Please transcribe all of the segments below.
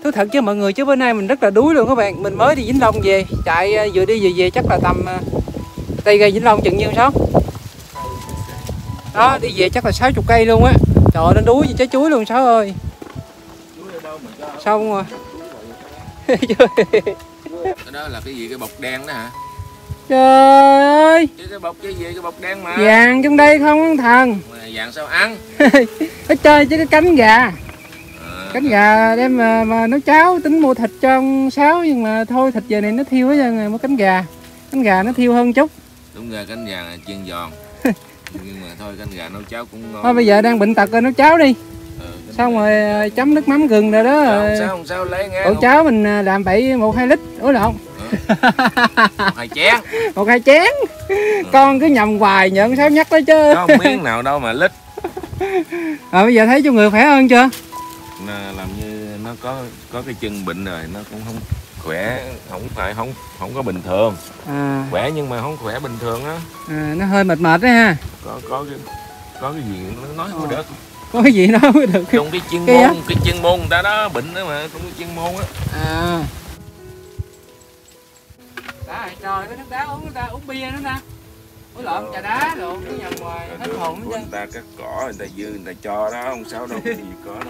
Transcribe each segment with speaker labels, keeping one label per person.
Speaker 1: Thú thật chứ mọi người, chứ bữa nay mình rất là đuối luôn các bạn. Mình mới đi Vĩnh Long về, chạy vừa đi vừa về chắc là tầm tay ra Vĩnh Long chừng nhiêu Sáu? Đó, đi về chắc là 60 cây luôn á. Trời ơi, nó đuối như trái chuối luôn Sáu ơi. Xong rồi.
Speaker 2: Đó là cái gì, cái bọc đen đó hả?
Speaker 1: Trời ơi.
Speaker 2: Cái bọc cái gì, cái bọc đen mà.
Speaker 1: Vàng trong đây không thần.
Speaker 2: Mà vàng sao ăn?
Speaker 1: Nó chơi chứ cái cánh gà. Cánh gà đem mà nấu cháo, tính mua thịt cho ông Sáu nhưng mà thôi thịt giờ này nó thiêu hết trơn rồi, mua cánh gà. Cánh gà nó thiêu hơn chút.
Speaker 2: Đúng ra cánh gà là chiên giòn. Nhưng mà thôi cánh gà nấu cháo cũng ngon.
Speaker 1: Thôi bây giờ đang bệnh tật rồi nấu cháo đi. Xong rồi chấm nước mắm gừng rồi đó.
Speaker 2: Không sao lấy nghe.
Speaker 1: Ổ cháo mình làm vậy 1-2 lít. Ủa lộn.
Speaker 2: 2 chén.
Speaker 1: 1-2 chén. Con cứ nhầm hoài nhận Sáu nhắc tới chứ.
Speaker 2: Có miếng nào đâu mà lít.
Speaker 1: Bây giờ thấy trong người khỏe hơn chưa?
Speaker 2: Làm như nó có cái chân bệnh rồi, nó cũng không khỏe, không có bình thường. Khỏe nhưng mà không khỏe bình thường á.
Speaker 1: Nó hơi mệt mệt đấy ha.
Speaker 2: Có cái gì nó nói không được.
Speaker 1: Có cái gì nói mới được.
Speaker 2: Trong cái chuyên môn người ta đó, bệnh đó mà, trong cái chuyên môn á.
Speaker 1: Đó, trời, cái nước đá uống, người ta uống bia nữa nè. Ủa lộn, trà đá lộn, cái nhầm ngoài hết hồn hết trơn.
Speaker 2: Người ta cắt cỏ, người ta dư, người ta cho đó, không sao đâu, cái gì có đâu.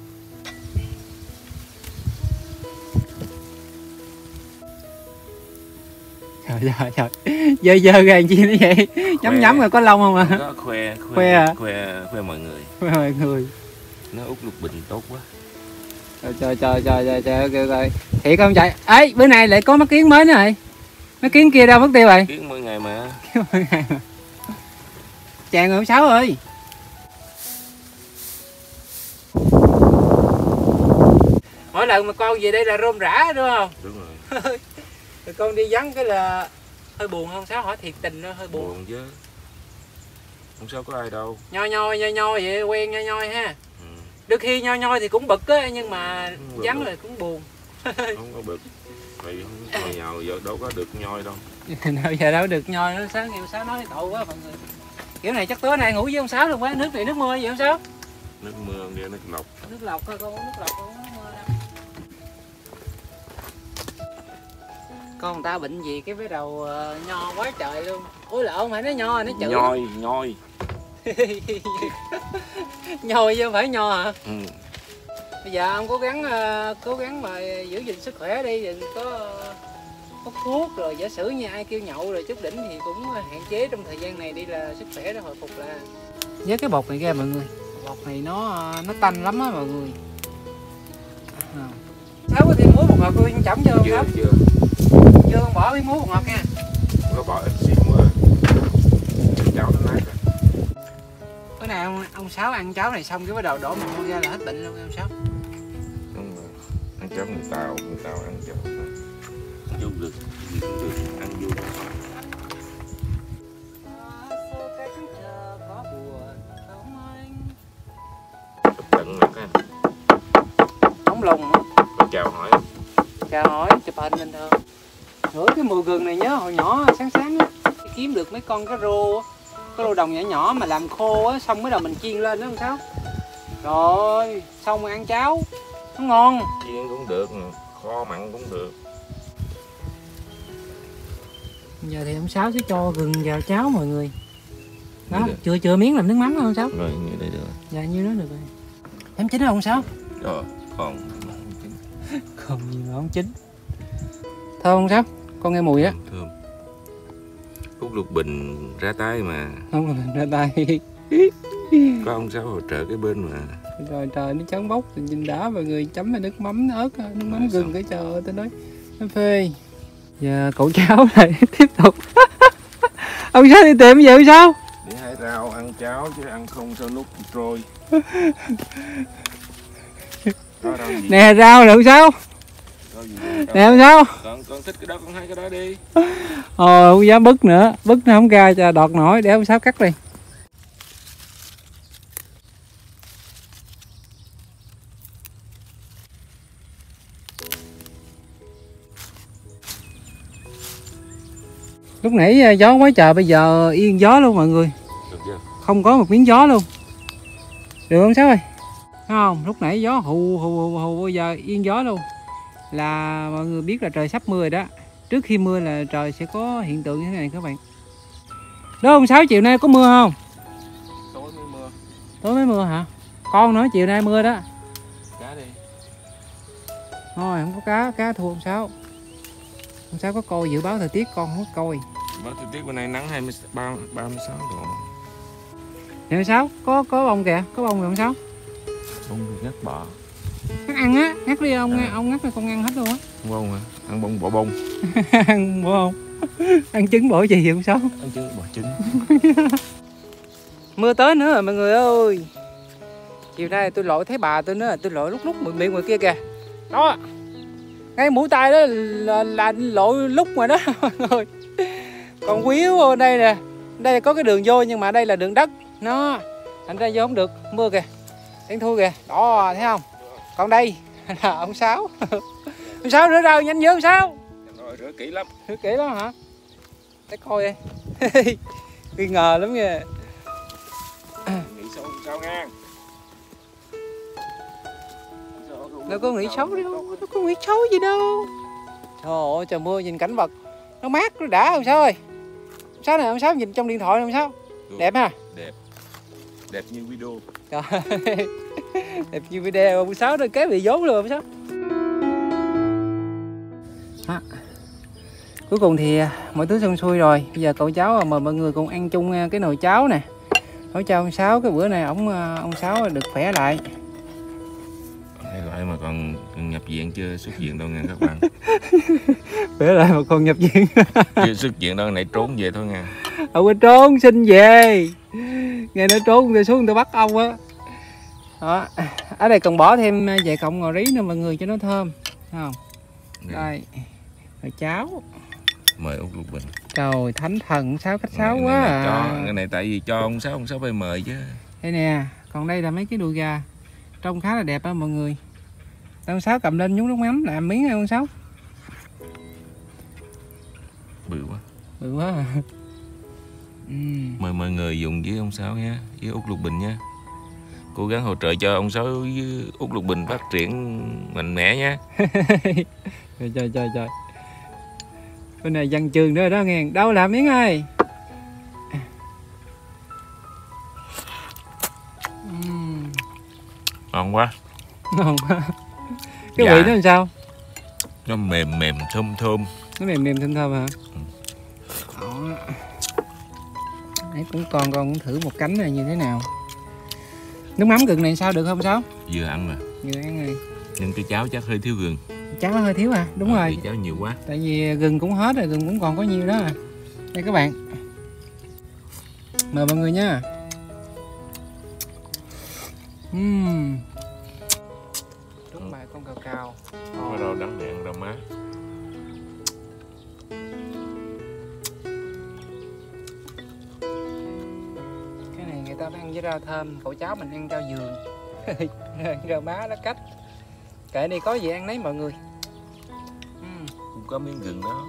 Speaker 1: Trời, dơ ra chi nữa vậy? Nhắm rồi có lông không à?
Speaker 2: Khoe mọi người.
Speaker 1: Khoe mọi người.
Speaker 2: Nó út lục bình tốt quá.
Speaker 1: Trời ơi. Thiệt không chạy? Ấy, bữa nay lại có mắt kiến mới nữa rồi. Mắt kiến kia đâu mất tiêu rồi?
Speaker 2: Kiến 10 ngày mà.
Speaker 1: Chàng rồi ông Sáu ơi. Mỗi lần mà con về đây là rôm rã đúng không?
Speaker 2: Đúng rồi.
Speaker 1: Rồi con đi vắng cái là hơi buồn không Sáu, hỏi thiệt tình nó hơi buồn.
Speaker 2: Buồn chứ. Không sao có ai đâu.
Speaker 1: Nhoi vậy quen nhoi ha. Đôi khi nhoi thì cũng bực á, nhưng mà vắng là cũng buồn.
Speaker 2: Không có bực. Tại không có nhào giờ đâu có được nhoi đâu.
Speaker 1: Nào giờ đâu được nhoi nó Sáng nhiều Sáu nói tội quá mọi người. Kiểu này chắc tối nay ngủ với ông Sáu luôn quá, nước này nước mưa vậy ông Sáu?
Speaker 2: Nước mưa nghe nước lọc.
Speaker 1: Nước lọc thôi, con uống nước lọc con uống nước mưa đâu. Con người ta bệnh gì cái bắt đầu nho quá trời luôn. Ôi lộn, phải nói nho, nó chữ.
Speaker 2: Nhoi.
Speaker 1: Nhoi chứ không phải nho hả? Bây giờ ông cố gắng mà giữ gìn sức khỏe đi, đừng có hút thuốc rồi giả sử như ai kêu nhậu rồi chút đỉnh thì cũng hạn chế trong thời gian này đi là sức khỏe nó hồi phục là. Với cái bột này ra mọi người, bột này nó tanh lắm á mọi người. Sáu có thêm muối bột ngọt tôi chấm cho không Sáu? Chưa con bỏ miếng muối bột ngọt nha.
Speaker 2: Có bỏ ít xíu rồi. Cháo nó nát rồi.
Speaker 1: Bữa nay ông Sáu ăn cháo này xong cái bắt đầu đổ mồ hôi ra là hết bệnh luôn ông Sáu.
Speaker 2: Đúng rồi. Ăn cháo người ta ăn cháo. Vô được, gì cũng được, ăn vô. Tận mặt ha.
Speaker 1: Nóng lùng á.
Speaker 2: Chào hỏi.
Speaker 1: Chào hỏi, chụp hình bình thường. Ngửi cái mùi gừng này nhớ hồi nhỏ sáng á, kiếm được mấy con cá rô đồng nhỏ mà làm khô á, xong mới đầu mình chiên lên đó không Sáu? Rồi, xong rồi ăn cháo, nó ngon.
Speaker 2: Chiên cũng được, kho mặn cũng được.
Speaker 1: Giờ thì ông Sáu sẽ cho gừng vào cháo mọi người. Đó, chưa miếng làm nước mắm không Sáu?
Speaker 2: Rồi, như đây được rồi.
Speaker 1: Dạ, như đó được rồi. Em chín không Sáu?
Speaker 2: Rồi, còn chín.
Speaker 1: Còn gì mà không chín. Thơm không Sáu? Con nghe mùi á.
Speaker 2: Thơm. Út lục bình ra tay mà.
Speaker 1: Không là ra tay.
Speaker 2: Có ông Sáu hỗ trợ cái bên mà.
Speaker 1: Rồi trời nó trắng bóc thì nhìn đã mọi người, chấm với nước mắm ớt, nước mắm gừng cái trời ơi tôi nói nó phê. Giờ cậu cháu lại tiếp tục. Ông Sáu đi tìm gì vậy sao?
Speaker 2: Đi hái rau ăn cháo chứ ăn không sao nuốt trôi.
Speaker 1: Nè rau là sao? Nè sao?
Speaker 2: Con thích cái đó con hái cái đó đi.
Speaker 1: Không dám bứt nữa, bứt nó không ra cho đọt nổi, để ông Sáu cắt đi. Lúc nãy gió quá trời, bây giờ yên gió luôn mọi người.
Speaker 2: Được chưa?
Speaker 1: Không có một miếng gió luôn. Được không Sáu ơi? không? Lúc nãy gió hù hù hù bây giờ yên gió luôn. Là mọi người biết là trời sắp mưa rồi đó. Trước khi mưa là trời sẽ có hiện tượng như thế này các bạn. Đó ông Sáu, chiều nay có mưa không?
Speaker 2: Tối mới mưa.
Speaker 1: Tối mới mưa hả? Con nói chiều nay mưa đó.
Speaker 2: Cá đi.
Speaker 1: Thôi không có cá thua ông Sáu. Ông Sáu có coi dự báo thời tiết, con không có coi.
Speaker 2: Báo thời tiết bên này nắng 36 độ.
Speaker 1: Nè ông Sáu, có bông kìa, có bông kìa ông Sáu.
Speaker 2: Bông thì ngắt bỏ.
Speaker 1: Ngắt ăn á, ngắt đi ông ngắt là con ăn hết luôn á.
Speaker 2: Bông hả? Ăn bông bỏ bông.
Speaker 1: Ăn bỏ không? Ăn trứng bỏ gì vậy ông Sáu?
Speaker 2: Ăn trứng bỏ trứng.
Speaker 1: Mưa tới nữa rồi mọi người ơi. Chiều nay tôi lội thấy bà tôi nữa, tôi lội lúc miệng ngoài kia kìa. Đó. Ngay mũi tay đó là lội lúc rồi đó mọi người. Còn quýu ở đây nè. Đây có cái đường vô nhưng mà đây là đường đất. Nó thành ra vô không được, mưa kìa. Đen thui kìa. Đó thấy không? Còn đây là ông Sáu. Ông Sáu rửa rau nhanh dữ ông Sáu.
Speaker 2: Rồi rửa kỹ lắm.
Speaker 1: Rửa kỹ lắm hả? Để coi đi. Nghi ngờ lắm nha.
Speaker 2: Nghĩ sao ngang.
Speaker 1: Đâu có nghĩ xấu đâu, đâu có nghĩ xấu gì đâu. Trời ơi trời mưa nhìn cảnh vật nó mát nó đã. Ông Sáu ơi, ông Sáu này ông Sáu nhìn trong điện thoại này ông Sáu đẹp ha.
Speaker 2: Đẹp như video.
Speaker 1: Trời ơi, đẹp như video. Ông Sáu nó kế bị vốn luôn ông Sáu. Cuối cùng thì mọi thứ xong xuôi rồi. Bây giờ cậu cháu mời mọi người cùng ăn chung cái nồi cháo nè. Nói cho ông Sáu cái bữa này ông Sáu được khỏe lại.
Speaker 2: Cái loại mà còn nhập viện chưa xuất viện đâu nha các bạn.
Speaker 1: Khỏe lại mà còn nhập viện.
Speaker 2: Chưa xuất viện đâu, này trốn về thôi nha.
Speaker 1: Ông có trốn xin về. Nghe nói trốn người xuống người ta bắt ông á. Đó. Ở đây còn bỏ thêm vài cọng ngò rí nữa mọi người cho nó thơm. Thấy không? Đây. Rồi cháo.
Speaker 2: Mời Út Lục Bình.
Speaker 1: Trời thánh thần ông Sáu khách sáo quá à.
Speaker 2: Cái này tại vì cho ông Sáu phải mời chứ.
Speaker 1: Đây nè, còn đây là mấy cái đùi gà. Trông khá là đẹp á mọi người. Ông Sáu cầm lên nhúng nước mắm làm miếng ông Sáu.
Speaker 2: Bự quá.
Speaker 1: Bự quá à.
Speaker 2: Mời mọi người dùng với ông Sáu nhé, với Út Lục Bình nhé. Cố gắng hỗ trợ cho ông Sáu với Út Lục Bình phát triển mạnh mẽ nhé.
Speaker 1: Trời. Bên này văn trường nữa đó nghe. Đâu làm miếng ơi.
Speaker 2: Ngon quá.
Speaker 1: Ngon quá. Cái vị nó làm sao?
Speaker 2: Nó mềm thơm.
Speaker 1: Nó mềm thơm hả? Đó. Đấy cũng con cũng thử một cánh này như thế nào. Nước mắm gừng này sao được không Sáu?
Speaker 2: Vừa ăn mà.
Speaker 1: Vừa ăn rồi.
Speaker 2: Nhưng cái cháo chắc hơi thiếu gừng.
Speaker 1: Cháo hơi thiếu à? Đúng rồi.
Speaker 2: Cháo nhiều quá.
Speaker 1: Tại vì gừng cũng hết rồi, gừng cũng còn có nhiều đó à. Đây các bạn. Mời mọi người nha. Đúng bài con cào.
Speaker 2: Có rau đắng đèn, rau má.
Speaker 1: Cái này người ta ăn với rau thơm, cậu cháu mình ăn rau dường. Rau má lá cách. Kệ này có gì ăn nấy mọi người.
Speaker 2: Cũng có miếng gừng đó.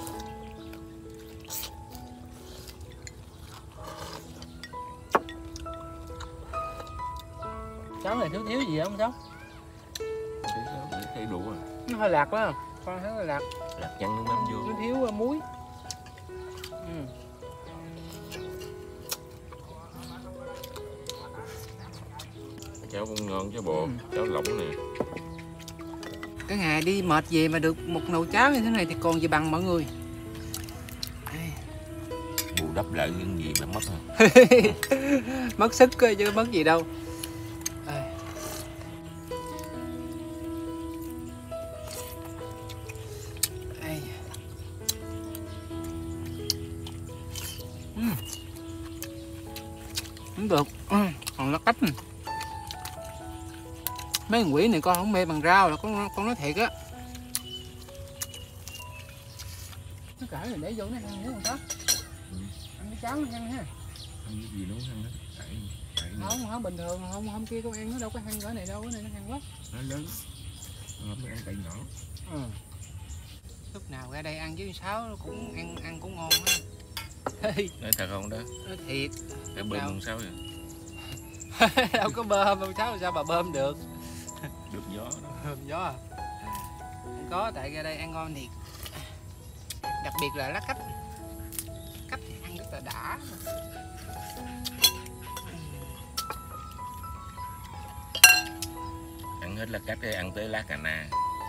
Speaker 1: Cháu này thiếu gì không cháu?
Speaker 2: Thấy đủ rồi.
Speaker 1: Nó hơi lạc quá. Con thấy hơi lạc.
Speaker 2: Lạc chăn nước mắm vô.
Speaker 1: Nó thiếu muối.
Speaker 2: Cháo cũng ngon chứ bộ. Cháo lỏng nè.
Speaker 1: Cái ngày đi mệt về mà được một nồi cháo như thế này thì còn gì bằng mọi người.
Speaker 2: Bù đắp lại những gì mà mất thôi.
Speaker 1: Mất sức chứ mất gì đâu. Không được, còn lá cách. Mấy con quỷ này con không mê bằng rau là con nói thiệt á. Nó cởi rồi để vô nó ăn nữa không có. Ăn cái cháo nó ăn ha.
Speaker 2: Ăn cái gì nó ăn đó.
Speaker 1: Không bình thường, hôm kia con ăn nó đâu có ăn cỡ này đâu, cái này nó ăn quá.
Speaker 2: Nó lớn. Nó ăn cậy nhỏ.
Speaker 1: Lúc nào ra đây ăn với Sáu cũng ăn cũng ngon á.
Speaker 2: Nói thật không đó?
Speaker 1: Nói thiệt.
Speaker 2: Cái bơm Sáu vậy.
Speaker 1: Đâu có bơm, ông Sáu sao mà bơm được.
Speaker 2: Được gió đó.
Speaker 1: Bơm gió à? Không có, tại ra đây ăn ngon thiệt. Đặc biệt là lá cách. Cách thì ăn rất là đã.
Speaker 2: Ăn hết lá cách để ăn tới lá cà na.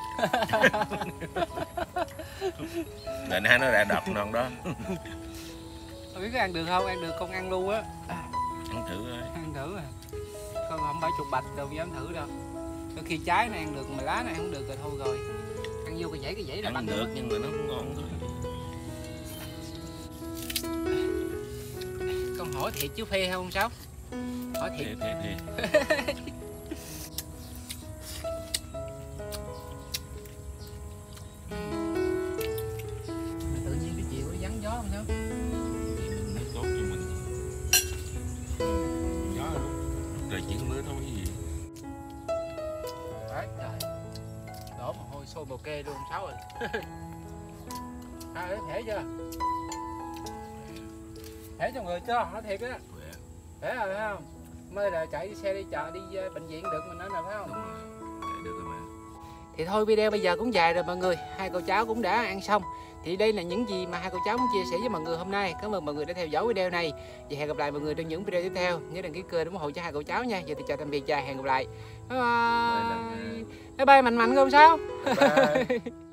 Speaker 2: Cà na nó đã đập non đó.
Speaker 1: Không biết có ăn được không? Ăn được con ăn luôn á.
Speaker 2: Ăn thử thôi.
Speaker 1: Ăn thử à. Con không phải chục bạch đâu dám thử đâu. Đôi khi trái này ăn được mà lá này không được rồi thôi rồi. Ăn vô cái dãy là
Speaker 2: ăn được nhưng mà nó không ngon thôi.
Speaker 1: Con hỏi thiệt chứ phê không Sáu? Hỏi thiệt.
Speaker 2: Thiệt.
Speaker 1: Tự nhiên cái chiều nó vắng gió không Sáu?
Speaker 2: Nó tốt cho mình. Gió luôn. Trời chỉ mưa thôi gì.
Speaker 1: Đấy, trời. Đổ mồ hôi sôi bồ kê luôn Sáu ơi. Thể chưa? Thể cho người chưa? Nói thiệt á. Thể rồi phải không? Mới là chạy xe đi chợ đi bệnh viện được mình nói là phải không?
Speaker 2: Đúng rồi. Được rồi mà.
Speaker 1: Thì thôi video bây giờ cũng dài rồi mọi người. Hai cô cháu cũng đã ăn xong. Thì đây là những gì mà hai cô cháu muốn chia sẻ với mọi người hôm nay. Cảm ơn mọi người đã theo dõi video này. Và hẹn gặp lại mọi người trong những video tiếp theo. Nhớ đăng ký kênh để ủng hộ cho hai cô cháu nha. Giờ thì chào tạm biệt và hẹn gặp lại. Bye bye. Bye bye mạnh mạnh không Sao?
Speaker 2: Bye bye.